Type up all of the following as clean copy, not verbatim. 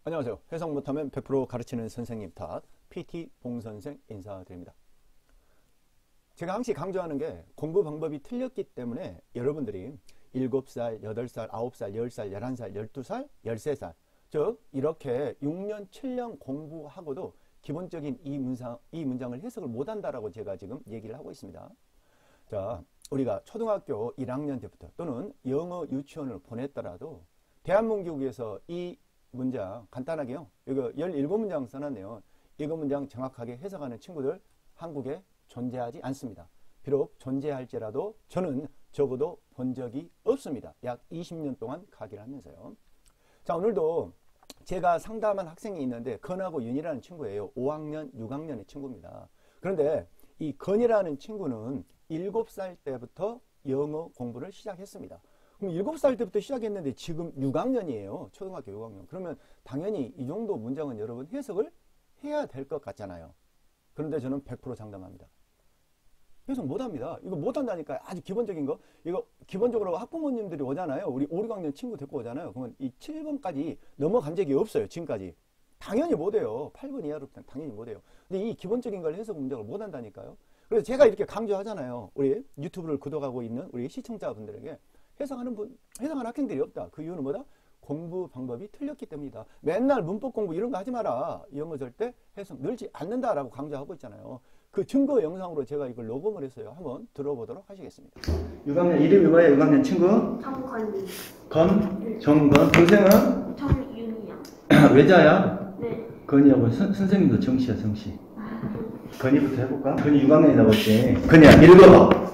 안녕하세요. 해석 못하면 100% 가르치는 선생님 탓 PT 봉선생 인사드립니다. 제가 항상 강조하는 게 공부 방법이 틀렸기 때문에 여러분들이 7살, 8살, 9살, 10살, 11살, 12살, 13살 즉 이렇게 6년, 7년 공부하고도 기본적인 이 문장을 해석을 못한다라고 제가 지금 얘기를 하고 있습니다. 자, 우리가 초등학교 1학년 때부터 또는 영어 유치원을 보냈더라도 대한민국에서 이 문장 간단하게요. 이거 17문장 써놨네요. 이거 문장 정확하게 해석하는 친구들 한국에 존재하지 않습니다. 비록 존재할지라도 저는 적어도 본 적이 없습니다. 약 20년 동안 강의를 하면서요. 자, 오늘도 제가 상담한 학생이 있는데 건하고 윤이라는 친구예요. 5학년, 6학년의 친구입니다. 그런데 이 건이라는 친구는 7살 때부터 영어 공부를 시작했습니다. 그럼 7살 때부터 시작했는데 지금 6학년이에요. 초등학교 6학년. 그러면 당연히 이 정도 문장은 여러분 해석을 해야 될 것 같잖아요. 그런데 저는 100% 장담합니다. 해석 못합니다. 이거 못한다니까요. 아주 기본적인 거. 이거 기본적으로 학부모님들이 오잖아요. 우리 5, 6학년 친구 데리고 오잖아요. 그러면 이 7번까지 넘어간 적이 없어요. 지금까지. 당연히 못해요. 8번 이하로 당연히 못해요. 근데 이 기본적인 걸 해석 문장을 못한다니까요. 그래서 제가 이렇게 강조하잖아요. 우리 유튜브를 구독하고 있는 우리 시청자분들에게 해석하는 학생들이 없다. 그 이유는 뭐다? 공부 방법이 틀렸기 때문이다. 맨날 문법 공부 이런 거 하지 마라. 영어 절대 해석 늘지 않는다라고 강조하고 있잖아요. 그 증거 영상으로 제가 이걸 녹음을 했어요. 한번 들어보도록 하시겠습니다. 6학년 이름이 뭐예요? 6학년 친구? 정건이. 건? 정건. 동생은? 정윤이요. 외자야? 네. 건이하고 선생님도 정씨야, 정씨. 건이부터 해볼까? 건이 6학년이다 볼지. 건이야, 읽어봐.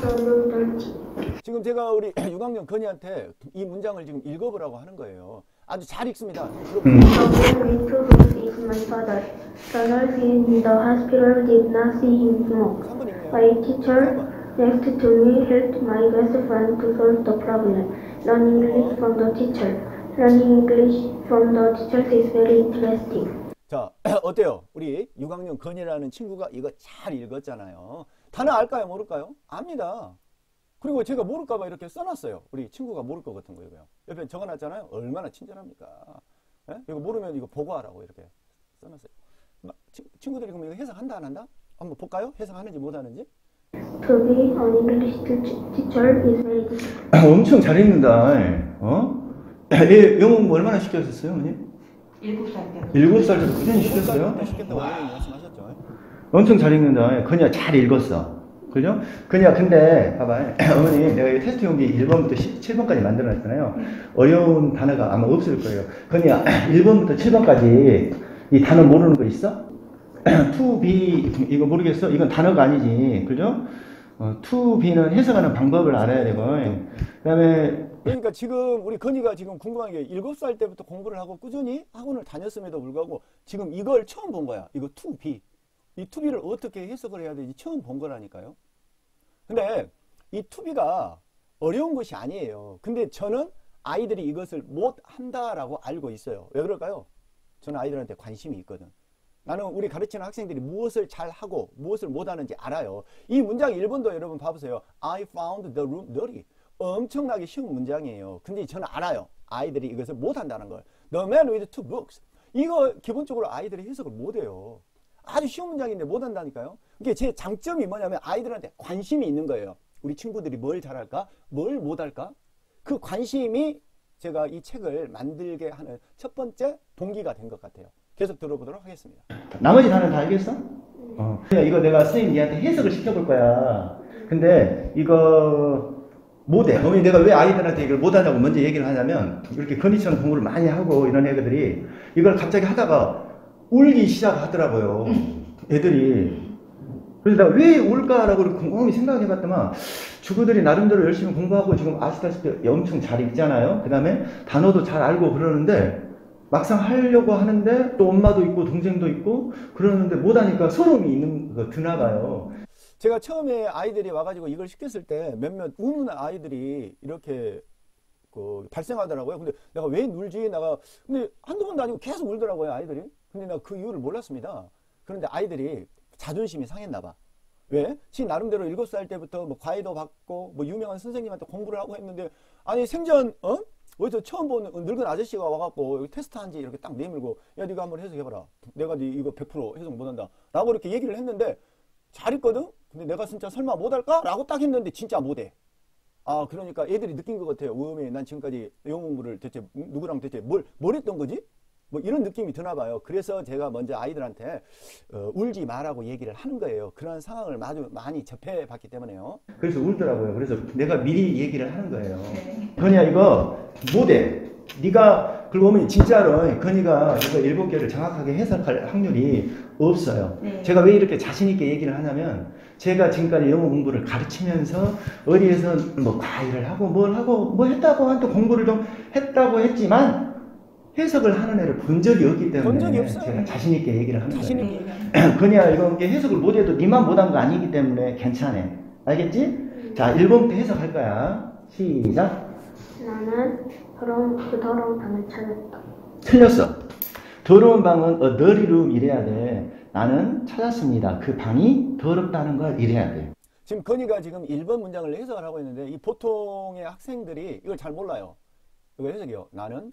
지금 제가 우리 6학년 건이한테 이 문장을 지금 읽어보라고 하는 거예요. 아주 잘 읽습니다. My father. The nurse in the hospital did not see him smoke. My teacher next to me helped my best friend to solve the problem. Learning English from the teacher. Learning English from the teacher is very interesting. 자, 어때요? 우리 6학년 건이라는 친구가 이거 잘 읽었잖아요. 단어 알까요? 모를까요? 압니다. 그리고 제가 모를까봐 이렇게 써놨어요. 우리 친구가 모를 것 같은 거예요. 옆에 적어놨잖아요. 얼마나 친절합니까? 예? 이거 모르면 이거 보고하라고 이렇게 써놨어요. 친구들이 그럼 이거 해석한다 안 한다? 한번 볼까요? 해석하는지 못하는지? To be an English teacher is very difficult. 엄청 잘 읽는다. 어? 얘 영어 얼마나 시켰었어요, 어머니? 7살 때. 7살 때부터 꾸준히 시켰어요? 시켰다고 어머니 말씀하셨죠? 엄청 잘 읽는다. 그냥 잘 읽었어. 그죠? 그냥 근데 봐봐. 어머니 내가 이 테스트 용지 1번부터 7번까지 만들어놨잖아요. 어려운 단어가 아마 없을 거예요. 그냥 1번부터 7번까지 이 단어 모르는 거 있어? to be 이거 모르겠어? 이건 단어가 아니지. 그죠? to be는 해석하는 방법을 알아야 되고 그 다음에 그러니까 지금 우리 건이가 지금 궁금한 게 7살 때부터 공부를 하고 꾸준히 학원을 다녔음에도 불구하고 지금 이걸 처음 본 거야. 이거 to be. 이 to be를 어떻게 해석을 해야 되지 처음 본 거라니까요. 근데 이 to be가 어려운 것이 아니에요. 근데 저는 아이들이 이것을 못 한다라고 알고 있어요. 왜 그럴까요? 저는 아이들한테 관심이 있거든. 나는 우리 가르치는 학생들이 무엇을 잘하고 무엇을 못하는지 알아요. 이 문장 1번도 여러분 봐보세요. I found the room dirty. 엄청나게 쉬운 문장이에요. 근데 저는 알아요. 아이들이 이것을 못한다는 걸. The man with two books. 이거 기본적으로 아이들이 해석을 못해요. 아주 쉬운 문장인데 못한다니까요. 이게 제 장점이 뭐냐면 아이들한테 관심이 있는 거예요. 우리 친구들이 뭘 잘할까? 뭘 못할까? 그 관심이 제가 이 책을 만들게 하는 첫 번째 동기가 된 것 같아요. 계속 들어보도록 하겠습니다. 나머지 단어는 다 알겠어? 이거 내가 선생님 니한테 해석을 시켜볼 거야. 근데 이거 못해. 어머니 내가 왜 아이들한테 이걸 못하냐고 먼저 얘기를 하냐면 이렇게 건이처럼 공부를 많이 하고 이런 애들이 이걸 갑자기 하다가 울기 시작하더라고요. 애들이. 그래서 내가 왜 울까라고 곰곰이 생각해 봤더만 주부들이 나름대로 열심히 공부하고 지금 아시다시피 엄청 잘 읽잖아요. 그 다음에 단어도 잘 알고 그러는데 막상 하려고 하는데 또 엄마도 있고 동생도 있고 그러는데 못하니까 서러움이 있는 거 드나 봐요. 제가 처음에 아이들이 와가지고 이걸 시켰을 때 몇몇 우는 아이들이 이렇게 발생하더라고요. 근데 내가 왜 울지? 근데 한두 번도 아니고 계속 울더라고요, 아이들이. 근데 나 그 이유를 몰랐습니다. 그런데 아이들이 자존심이 상했나 봐. 왜? 지 나름대로 7살 때부터 뭐 과외도 받고 뭐 유명한 선생님한테 공부를 하고 했는데 아니 생전 어디서 처음 본 늙은 아저씨가 와갖고 테스트한지 이렇게 딱 내밀고 야 네가 한번 해석해봐라. 내가 네 이거 100% 해석 못한다. 라고 이렇게 얘기를 했는데 잘했거든? 근데 내가 진짜 설마 못할까? 라고 딱 했는데 진짜 못해. 아 그러니까 애들이 느낀 것 같아요. 난 지금까지 영어 공부를 대체 누구랑 대체 뭘 했던 거지? 뭐 이런 느낌이 드나 봐요. 그래서 제가 먼저 아이들한테 울지 마라고 얘기를 하는 거예요. 그런 상황을 많이 접해봤기 때문에요. 그래서 울더라고요. 그래서 내가 미리 얘기를 하는 거예요. 건이야 이거 못해. 네가 그리고 어머니 진짜로 건이가 이거 7개를 정확하게 해석할 확률이 없어요. 네. 제가 왜 이렇게 자신 있게 얘기를 하냐면 제가 지금까지 영어 공부를 가르치면서 어디에서 뭐 과외를 하고 뭘 하고 뭐 했다고 한또 공부를 좀 했다고 했지만 해석을 하는 애를 본 적이 없기 때문에 본 적이 없어요. 제가 자신 있게 얘기를 하는 자신 거예요. 있게. 건이야 이거 해석을 못해도 니만 못한 거 아니기 때문에 괜찮아. 알겠지? 자 1번부터 해석할 거야. 시작. 나는 그 더러운 방을 찾았다. 틀렸어. 더러운 방은 a dirty room 이래야 돼. 나는 찾았습니다. 그 방이 더럽다는 걸 이래야 돼. 지금 건이가 지금 1번 문장을 해석을 하고 있는데 이 보통의 학생들이 이걸 잘 몰라요. 이거 해석이요.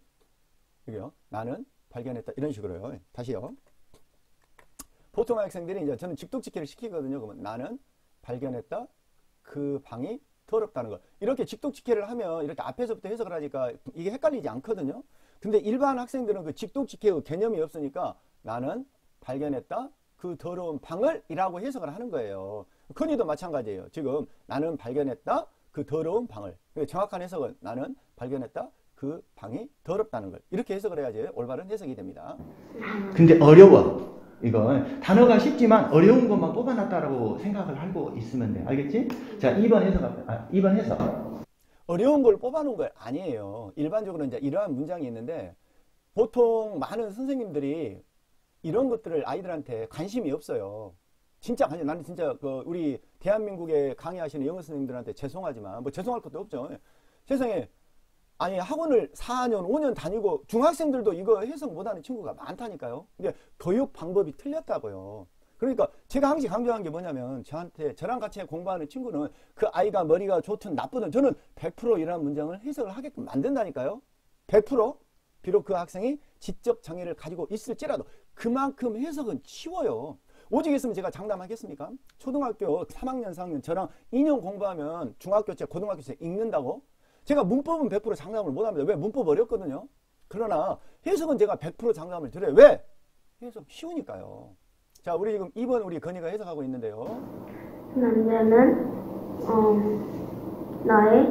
나는 발견했다. 이런 식으로요. 다시요. 보통 학생들이 이제 저는 직독직해를 시키거든요. 그러면 나는 발견했다. 그 방이 더럽다는 걸. 이렇게 직독직해를 하면 이렇게 앞에서부터 해석을 하니까 이게 헷갈리지 않거든요. 근데 일반 학생들은 그 직독직해의 개념이 없으니까 나는 발견했다. 그 더러운 방을 이라고 해석을 하는 거예요. 건이도 마찬가지예요. 지금 나는 발견했다. 그 더러운 방을. 정확한 해석은 나는 발견했다. 그 방이 더럽다는 걸. 이렇게 해석을 해야지 올바른 해석이 됩니다. 근데 어려워. 이거 단어가 쉽지만 어려운 것만 뽑아놨다라고 생각을 하고 있으면 돼. 알겠지? 자, 2번 해석. 2번 해석. 어려운 걸 뽑아놓은 건 아니에요. 일반적으로 이제 이러한 문장이 있는데 보통 많은 선생님들이 이런 것들을 아이들한테 관심이 없어요. 진짜 나는 진짜 우리 대한민국에 강의하시는 영어 선생님들한테 죄송하지만 뭐 죄송할 것도 없죠. 세상에 아니 학원을 4년 5년 다니고 중학생들도 이거 해석 못하는 친구가 많다니까요. 근데 교육 방법이 틀렸다고요. 그러니까 제가 항상 강조한 게 뭐냐면 저랑 같이 공부하는 친구는 그 아이가 머리가 좋든 나쁘든 저는 100% 이런 문장을 해석을 하게끔 만든다니까요. 100%? 비록 그 학생이 지적 장애를 가지고 있을지라도 그만큼 해석은 쉬워요. 오직 있으면 제가 장담하겠습니까? 초등학교 3학년 4학년 저랑 2년 공부하면 중학교째 고등학교째 읽는다고? 제가 문법은 100% 장담을 못합니다. 왜? 문법 어렵거든요. 그러나 해석은 제가 100% 장담을 드려요. 왜? 해석 쉬우니까요. 자, 우리 지금 2번 우리 건이가 해석하고 있는데요. 남자는 나의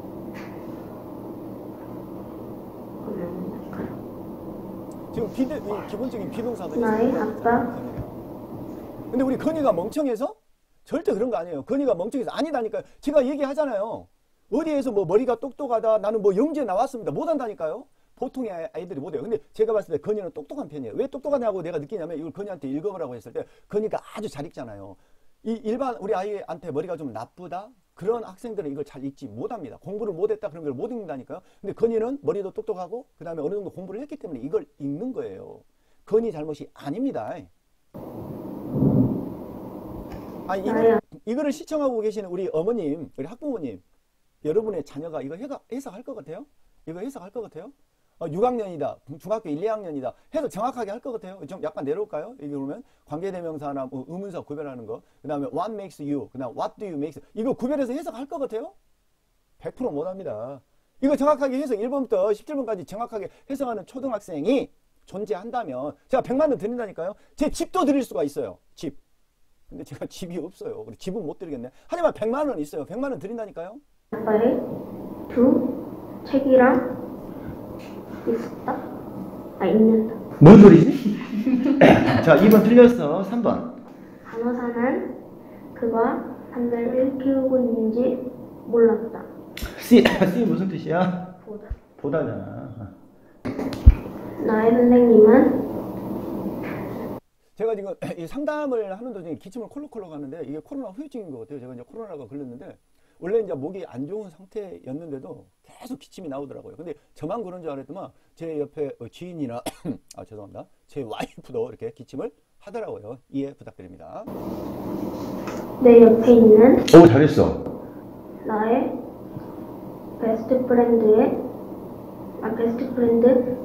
지금 기본적인 비동사도 나의 아빠. 근데 우리 건이가 멍청해서? 절대 그런 거 아니에요. 건이가 멍청해서 아니다니까요. 제가 얘기하잖아요. 어디에서 뭐 머리가 똑똑하다 나는 뭐 영재 나왔습니다. 못한다니까요. 보통의 아이들이 못해요. 근데 제가 봤을 때 건이는 똑똑한 편이에요. 왜 똑똑하냐고 내가 느끼냐면 이걸 건이한테 읽어보라고 했을 때 건이가 아주 잘 읽잖아요. 이 일반 우리 아이한테 머리가 좀 나쁘다? 그런 학생들은 이걸 잘 읽지 못합니다. 공부를 못했다 그런 걸 못 읽는다니까요. 근데 건이는 머리도 똑똑하고 그 다음에 어느 정도 공부를 했기 때문에 이걸 읽는 거예요. 건이 잘못이 아닙니다. 아니 이거를 시청하고 계시는 우리 어머님, 우리 학부모님 여러분의 자녀가 이거 해석할 것 같아요? 이거 해석할 것 같아요? 6학년이다. 중학교 1, 2학년이다. 해석 정확하게 할 것 같아요? 좀 약간 내려올까요? 이게 그러면 관계대명사나 의문사 구별하는 거. 그 다음에 what makes you, 그 다음 what do you make. 이거 구별해서 해석할 것 같아요? 100% 못합니다. 이거 정확하게 해석 1번부터 17번까지 정확하게 해석하는 초등학생이 존재한다면 제가 100만 원 드린다니까요. 제 집도 드릴 수가 있어요. 집. 근데 제가 집이 없어요. 집은 못 드리겠네. 하지만 100만 원 있어요. 100만 원 드린다니까요. 아빠의 두 책이랑 있었다? 있는다. 뭔 소리지? 자, 2번 틀렸어. 3번. 간호사는 그가 환자를 키우고 있는지 몰랐다. C 무슨 뜻이야? 보다. 보다잖아. 나의 선생님은 제가 지금 이 상담을 하는 도중에 기침을 콜록콜록 하는데 이게 코로나 후유증인 것 같아요. 제가 이제 코로나가 걸렸는데 원래 이제 목이 안 좋은 상태였는데도 계속 기침이 나오더라고요. 근데 저만 그런 줄 알았더만 제 옆에 지인이나 죄송합니다. 제 와이프도 이렇게 기침을 하더라고요. 이해 부탁드립니다. 내 옆에 있는 오, 잘했어. 나의 베스트 프렌드의 베스트 프렌드의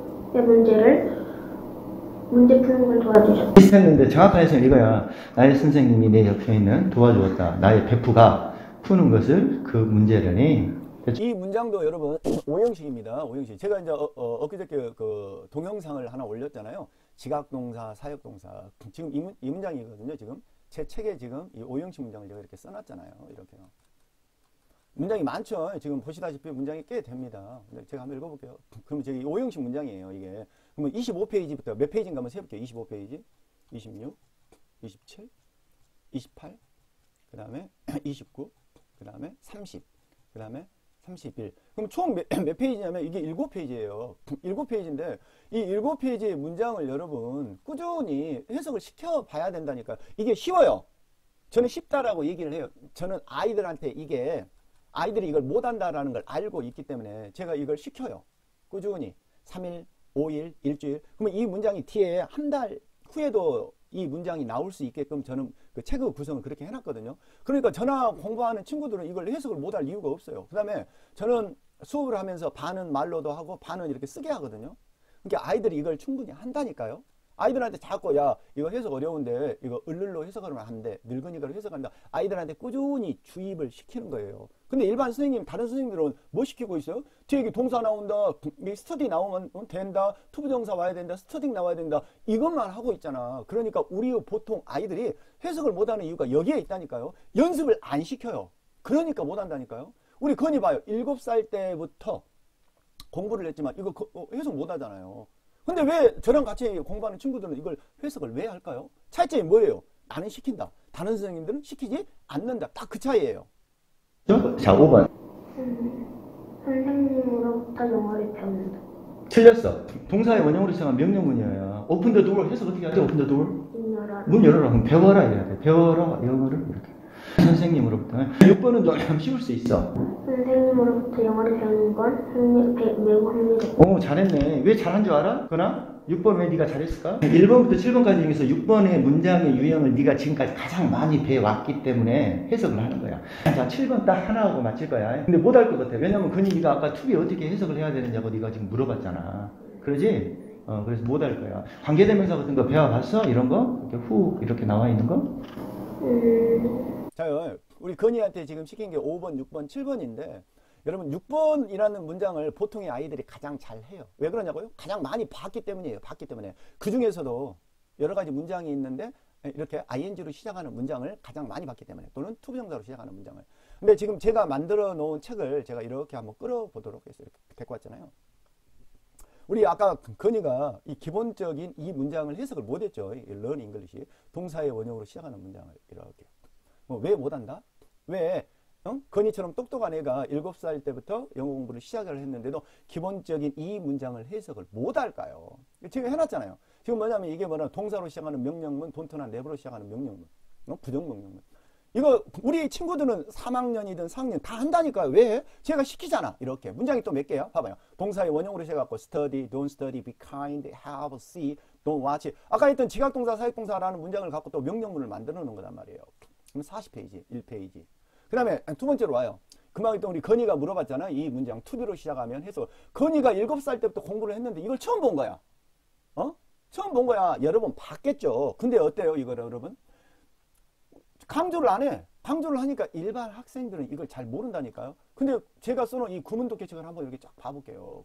문제 푸는 걸 도와주셨다. 비슷했는데 정확한 해석은 이거야. 나의 선생님이 내 옆에 있는 도와주었다. 나의 베프가 푸는 것을 그 문제라니. 이 문장도 여러분 오형식입니다. 오형식. 제가 이제 엊그저께 그 동영상을 하나 올렸잖아요. 지각동사, 사역동사. 지금 이 문장이거든요. 지금 제 책에 지금 이 오형식 문장을 제가 이렇게 써놨잖아요. 이렇게요. 문장이 많죠. 지금 보시다시피 문장이 꽤 됩니다. 제가 한번 읽어볼게요. 그러면 저기 오형식 문장이에요. 이게. 그러면 25페이지부터 몇 페이지인가 한번 세볼게요. 25페이지, 26, 27, 28, 그 다음에 29, 그 다음에 30, 그 다음에 31. 그럼 총 몇 페이지냐면 이게 7페이지예요. 7페이지인데 이 7페이지의 문장을 여러분 꾸준히 해석을 시켜봐야 된다니까요. 이게 쉬워요. 저는 쉽다라고 얘기를 해요. 저는 아이들한테 아이들이 이걸 못한다라는 걸 알고 있기 때문에 제가 이걸 시켜요. 꾸준히 3일, 5일, 일주일. 그러면 이 문장이 뒤에 한 달 후에도 이 문장이 나올 수 있게끔 저는 그 책의 구성을 그렇게 해놨거든요. 그러니까 저나 공부하는 친구들은 이걸 해석을 못할 이유가 없어요. 그 다음에 저는 수업을 하면서 반은 말로도 하고 반은 이렇게 쓰게 하거든요. 그러니까 아이들이 이걸 충분히 한다니까요. 아이들한테 자꾸 야 이거 해석 어려운데 이거 을를로 해석하면 안 돼. 늙은이가로 해석한다. 아이들한테 꾸준히 주입을 시키는 거예요. 근데 일반 선생님, 다른 선생님들은 뭐 시키고 있어요? 뒤에 이게 동사 나온다, 스터디 나오면 된다, 투부정사 와야 된다, 스터딩 나와야 된다. 이것만 하고 있잖아. 그러니까 우리 보통 아이들이 해석을 못하는 이유가 여기에 있다니까요. 연습을 안 시켜요. 그러니까 못한다니까요. 우리 건이 봐요. 7살 때부터 공부를 했지만 이거 해석 못하잖아요. 근데 왜 저랑 같이 공부하는 친구들은 이걸 해석을 왜 할까요? 차이점이 뭐예요? 나는 시킨다. 다른 선생님들은 시키지 않는다. 딱 그 차이예요. 자, 5번. 선생님으로부터 영어를 배운다. 틀렸어. 동사의 원형으로 시작한 명령문이에요. 오픈 더 도어 해석 어떻게 하죠? 오픈 더 도어? 문 열어라. 문 열어라. 그럼 배워라 이래야 돼. 배워라 영어를 이렇게. 선생님으로부터. 6번은 좀 쉬울 수 있어. 선생님으로부터 영어를 배우는 건 매우 흥미롭다. 오, 잘했네. 왜 잘한 줄 알아? 그나? 6번 왜 네가 잘했을까? 1번부터 7번까지 중에서 6번의 문장의 유형을 네가 지금까지 가장 많이 배워왔기 때문에 해석을 하는 거야. 자, 7번 딱 하나하고 맞힐 거야. 근데 못 할 것 같아. 왜냐면 그니 네가 아까 투비 어떻게 해석을 해야 되느냐고 네가 지금 물어봤잖아. 그러지? 그래서 못 할 거야. 관계대명사 같은 거 배워봤어? 이런 거? 이렇게 후 이렇게 나와 있는 거? 자요. 우리 건이한테 지금 시킨 게 5번, 6번, 7번인데 여러분 6번이라는 문장을 보통의 아이들이 가장 잘 해요. 왜 그러냐고요? 가장 많이 봤기 때문이에요. 봤기 때문에. 그 중에서도 여러 가지 문장이 있는데 이렇게 ing로 시작하는 문장을 가장 많이 봤기 때문에 또는 투부정사로 시작하는 문장을. 근데 지금 제가 만들어 놓은 책을 제가 이렇게 한번 끌어보도록 했어요. 이렇게 데리고 왔잖아요. 우리 아까 건이가 이 기본적인 이 문장을 해석을 못했죠. learn English. 동사의 원형으로 시작하는 문장을 이렇게. 왜 못한다? 왜? 건이처럼 똑똑한 애가 7살 때부터 영어 공부를 시작을 했는데도 기본적인 이 문장을 해석을 못할까요? 지금 해놨잖아요. 지금 뭐냐면 이게 동사로 시작하는 명령문, 돈트나 네버로 시작하는 명령문, 부정명령문. 이거 우리 친구들은 3학년이든 4학년 다 한다니까요. 왜? 제가 시키잖아. 이렇게. 문장이 또 몇 개야? 봐봐요. 동사의 원형으로 시작하고 study, don't study, be kind, have, see, don't watch. 아까 했던 지각동사, 사역동사라는 문장을 갖고 또 명령문을 만들어 놓은 거단 말이에요. 그럼 40페이지, 1페이지. 그 다음에 두 번째로 와요. 금방 또 우리 건이가 물어봤잖아. 이 문장 투비로 시작하면 해서 건이가 7살 때부터 공부를 했는데 이걸 처음 본 거야. 처음 본 거야. 여러 번 봤겠죠. 근데 어때요 이거 여러분? 강조를 안 해. 강조를 하니까 일반 학생들은 이걸 잘 모른다니까요. 근데 제가 써놓은 이 구문독해책을 한번 이렇게 쫙 봐볼게요.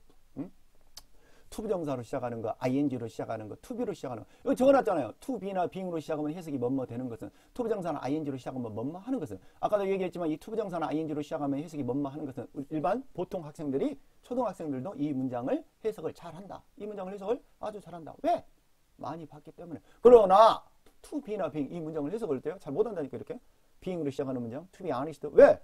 투부정사로 시작하는 거, ing로 시작하는 거, 투비로 시작하는 거. 이거 적어놨잖아요. 투비나 being로 시작하면 해석이 뭐뭐 되는 것은, 투부정사나 ing로 시작하면 뭐뭐 하는 것은. 아까도 얘기했지만 이 투부정사나 ing로 시작하면 해석이 뭐뭐 하는 것은 일반 보통 학생들이, 초등학생들도 이 문장을 해석을 잘한다. 이 문장을 해석을 아주 잘한다. 왜? 많이 봤기 때문에. 그러나 to be나 being 이 문장을 해석할 때요 잘 못한다니까. 이렇게 being으로 시작하는 문장 to be honest. 왜?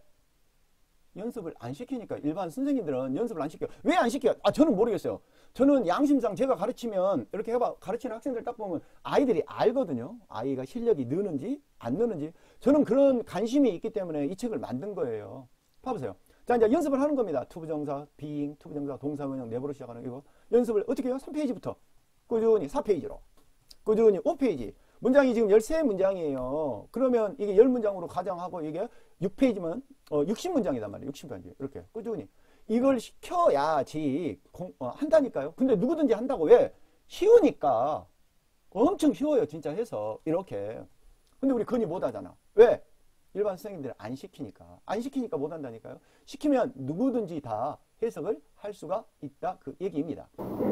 연습을 안 시키니까. 일반 선생님들은 연습을 안 시켜요. 왜 안 시켜요? 저는 모르겠어요. 저는 양심상 제가 가르치면 이렇게 해봐 가르치는 학생들 딱 보면 아이들이 알거든요. 아이가 실력이 느는지 안 느는지. 저는 그런 관심이 있기 때문에 이 책을 만든 거예요. 봐보세요. 자, 이제 연습을 하는 겁니다. 투부정사, being, 투부정사, 동사원형, 네버로 시작하는 이거 연습을 어떻게 해요? 3페이지부터 꾸준히 4페이지로 꾸준히 5페이지. 문장이 지금 13문장이에요. 그러면 이게 10문장으로 가정하고 이게 6페이지면 60문장이단 말이에요. 60문장. 이렇게 꾸준히. 이걸 시켜야지 한다니까요. 근데 누구든지 한다고. 왜? 쉬우니까. 엄청 쉬워요. 진짜 해서 이렇게. 근데 우리 건의 못 하잖아. 왜? 일반 선생님들 안 시키니까. 안 시키니까 못 한다니까요. 시키면 누구든지 다 해석을 할 수가 있다. 그 얘기입니다.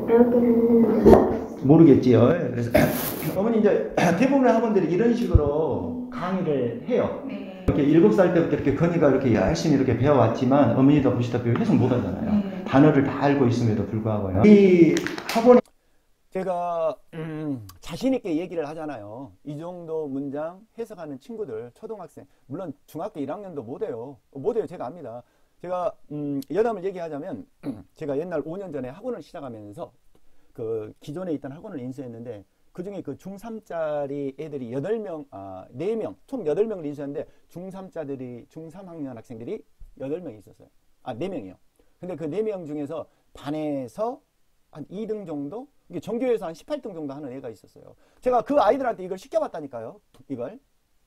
모르겠지요. 그래서 어머니 이제 대부분의 학원들이 이런 식으로 강의를 해요. 네. 이렇게 7살 때부터 이렇게 건이가 이렇게 열심히 이렇게 배워왔지만 어머니도 보시다시피 해석 못 하잖아요. 단어를 다 알고 있음에도 불구하고요. 이 학원 제가 자신 있게 얘기를 하잖아요. 이 정도 문장 해석하는 친구들, 초등학생, 물론 중학교 1학년도 못해요. 못해요. 제가 압니다. 제가 여담을 얘기하자면 제가 옛날 5년 전에 학원을 시작하면서 그 기존에 있던 학원을 인수했는데 그중에 그 중3짜리 애들이 4명, 4명, 총 8명을 인수했는데 중3짜들이, 중3학년 학생들이 8명이 있었어요. 4명이요. 근데 그 4명 중에서 반에서 한 2등 정도? 이게 전교에서 한 18등 정도 하는 애가 있었어요. 제가 그 아이들한테 이걸 시켜봤다니까요. 이걸.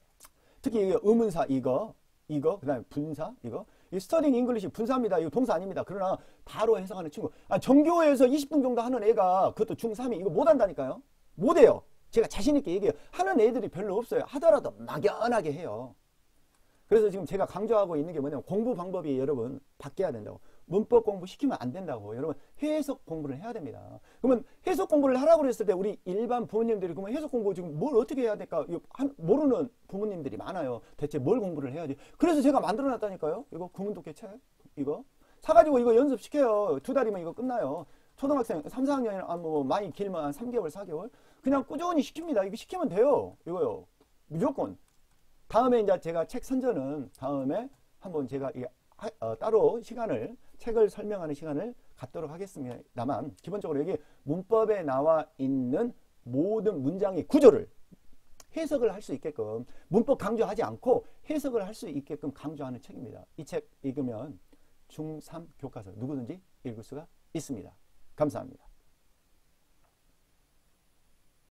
특히 이게 의문사 이거, 그 다음에 분사 이거. 이 스터딩 잉글리시 분사입니다. 이거 동사 아닙니다. 그러나 바로 해석하는 친구. 전교에서 20등 정도 하는 애가 그것도 중3이 이거 못한다니까요. 못해요. 제가 자신있게 얘기해요. 하는 애들이 별로 없어요. 하더라도 막연하게 해요. 그래서 지금 제가 강조하고 있는 게 뭐냐면 공부 방법이 여러분 바뀌어야 된다고. 문법 공부 시키면 안 된다고. 여러분 해석 공부를 해야 됩니다. 그러면 해석 공부를 하라고 그랬을 때 우리 일반 부모님들이 그러면 해석 공부 지금 뭘 어떻게 해야 될까? 모르는 부모님들이 많아요. 대체 뭘 공부를 해야지? 그래서 제가 만들어 놨다니까요. 이거 구문독해 책 이거 사가지고 이거 연습시켜요. 2달이면 이거 끝나요. 초등학생 3, 4학년 뭐 많이 길면 한 3개월 4개월 그냥 꾸준히 시킵니다. 이거 시키면 돼요. 이거요. 무조건. 다음에 이제 제가 책 선전은 다음에 한번 제가 따로 책을 설명하는 시간을 갖도록 하겠습니다만 기본적으로 여기 문법에 나와 있는 모든 문장의 구조를 해석을 할 수 있게끔 문법 강조하지 않고 해석을 할 수 있게끔 강조하는 책입니다. 이 책 읽으면 중3 교과서 누구든지 읽을 수가 있습니다. 감사합니다.